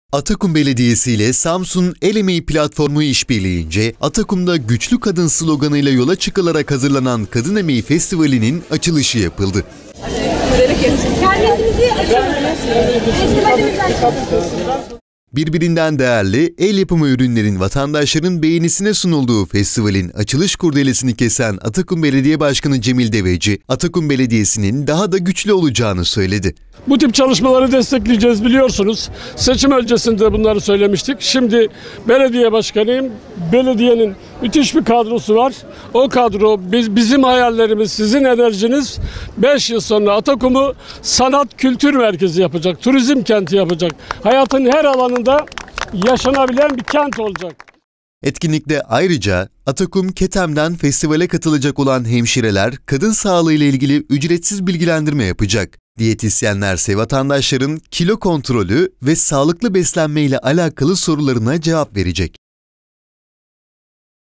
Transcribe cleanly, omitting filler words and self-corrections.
Atakum Belediyesi ile Samsun El Emeği Platformu işbirliğince Atakum'da Güçlü Kadın sloganıyla yola çıkılarak hazırlanan Kadın Emeği Festivali'nin açılışı yapıldı. Birbirinden değerli el yapımı ürünlerin vatandaşların beğenisine sunulduğu festivalin açılış kurdelesini kesen Atakum Belediye Başkanı Cemil Deveci, Atakum Belediyesi'nin daha da güçlü olacağını söyledi. Bu tip çalışmaları destekleyeceğiz, biliyorsunuz. Seçim öncesinde bunları söylemiştik. Şimdi belediye başkanıyım. Belediyenin müthiş bir kadrosu var. O kadro bizim hayallerimiz, sizin enerjiniz 5 yıl sonra Atakum'u sanat kültür merkezi yapacak, turizm kenti yapacak. Hayatın her alanında yaşanabilen bir kent olacak. Etkinlikte ayrıca Atakum Ketem'den festivale katılacak olan hemşireler kadın sağlığı ile ilgili ücretsiz bilgilendirme yapacak. Diyetisyenlerse vatandaşların kilo kontrolü ve sağlıklı beslenme ile alakalı sorularına cevap verecek.